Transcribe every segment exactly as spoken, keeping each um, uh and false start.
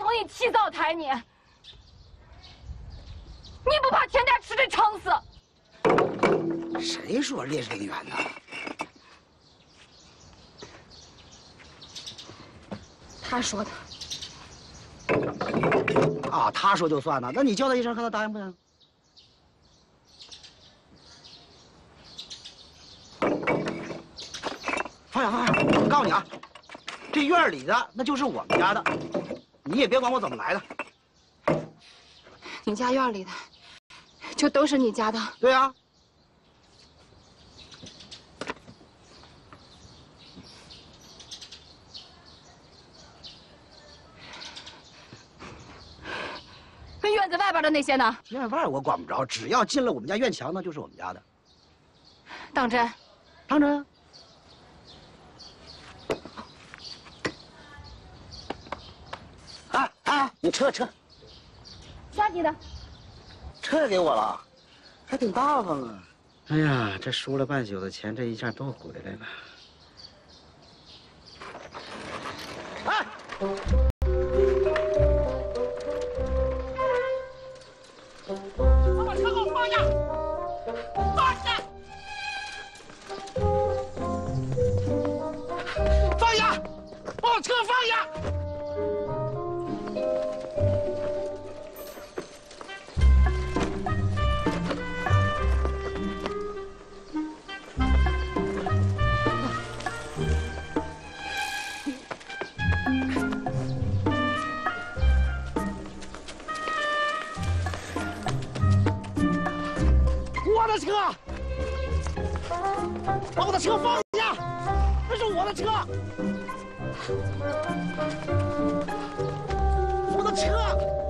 我给你起灶台呢？你不怕天天吃的撑死？ 谁说烈士陵园的？ 他说的。 啊，他说就算了，那你叫他一声，看他答应不答应？放下放下！我告诉你啊，这院里的那就是我们家的，你也别管我怎么来的。 你家院里的，就都是你家的？ 对啊。 那院子外边的那些呢？ 院外我管不着，只要进了我们家院墙，那就是我们家的。 当真？ 当真。哎哎，你车车。 啥鸡的？ 车给我了，还挺大方啊。哎呀，这输了半宿的钱，这一下都回来了。哎， 把车给我放下！放下！放下！把我车放下！我的车，把我的车放下！这是我的车，我的车。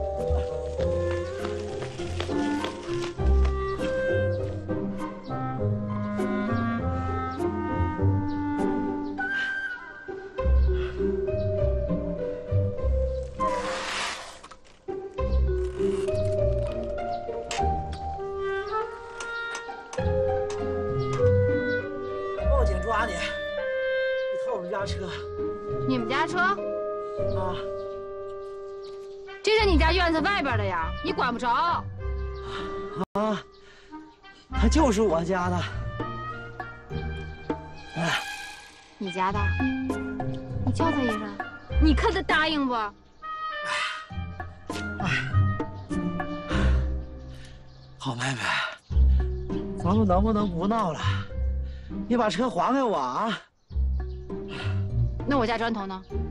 报警抓你！你偷我们家车。 你们家车？ 啊， 这是你家院子外边的呀，你管不着。 啊，他就是我家的。哎， 你家的？你叫他一声，你看他答应不？ 好妹妹，咱们能不能不闹了？你把车还给我啊！ 那我家砖头呢？